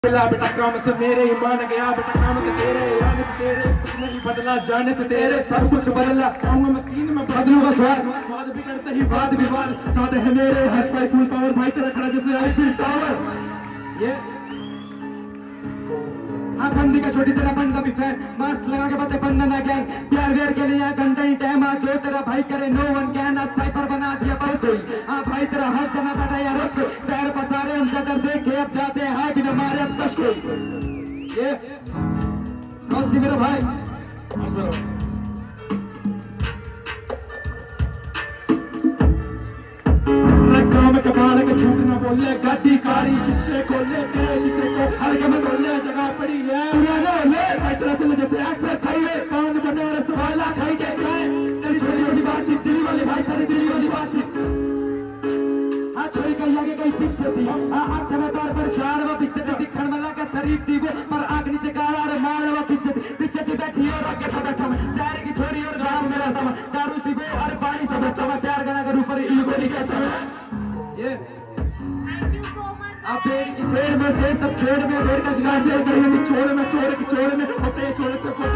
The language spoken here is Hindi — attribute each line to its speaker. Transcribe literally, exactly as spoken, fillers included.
Speaker 1: बेटा काम से मेरे ही मान गया, बेटा काम से तेरे आने से तेरे कुछ नहीं बदला, जाने से तेरे सब कुछ बदला। आऊंगा मशीन में बदलूंगा स्वाद, स्वाद बिगड़ते ही वाद विवाद। साथ है मेरे हर्ष भाई फुल पावर, भाई तेरा खड़ा जैसे आईफिल टावर। ये हाँ बंदी का छोटी तेरा बंदा भी फैन, मास्क लगा के बचे बंधन गैंग। प्यार व्यार के लिए घंटा ही टाइम, जो तेरा भाई करे नो वन कैन, साइपर बना दिया बस कोई। हाँ भाई तेरा हर समय बैठा यार रस कोई, पैर पसारे हम चादर देखे अब जाते हैं हाय बिना मारे अब तश कोई। ये कौन मेरा भाई काम कमाल के झूठ न बोले, गाड़ी कारी शीशे खोले, तेरे जिसे को हल्के में खोले जगह पड़ी है भाई तेरा चले जैसे एक्सप्रेस हाईवे। कान बने रसवाला खाई के खाए, तेरी छोरी वाली बातचीत दिल्ली वाली भाई सारी दिल्ली वाली बातचीत। हाँ छोरी कहीं आगे कहीं पीछे थी, हाँ आठ में बार बार चार वो पीछे थी, दिखण वाला का शरीफ थी वो पर आग नीचे काला रे मार वो पीछे थी, पीछे थी बैठी और आगे था बैठा मैं, शहर की छोरी और गांव में रहता मैं, दारू सी वो और पानी से बहता मैं, प्यार करना कर ऊपर इल्गो नहीं कहता मैं। ये आप पेड़ की शेर में शेर सब खेड़ में, पेड़ का शिकार शेर करेंगे छोड़ में छोड़ की छोड़ में होते छोड़ से